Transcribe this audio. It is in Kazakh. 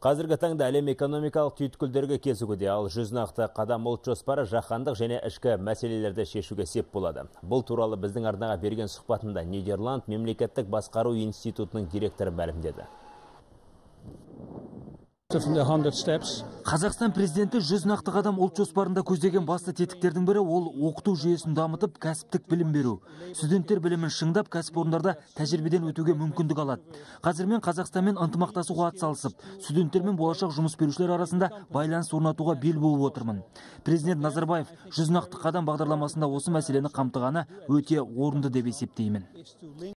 Қазіргі таңда әлем экономикалық түйткілдерге кезігуде, ал 100 нақты қадам ұлт жоспары жаһандық және ішкі мәселелерді шешуге сеп болады. Бұл туралы біздің арнаға берген сұхбатында Нидерланд мемлекеттік басқару институтының директоры мәлімдеді. Қазақстан президенті 100 нақты қадам ұлт жоспарында көздеген басты тетіктердің бірі ол оқыту жүйесін дамытып, кәсіптік білім беру. Студенттер білімін шыңдап, кәсіпорындарда тәжірибеден өтуге мүмкіндік алады. Қазірмен Қазақстанмен ынтымақтасуға атсалысып, студенттермен болашақ жұмыс берушілер арасында байланыс орнатуға бел буып отырмын. Президент Назарбаев 100 нақты қадам бағдарламасында осы мәселені қамтығаны өте орынды деп есептеймін.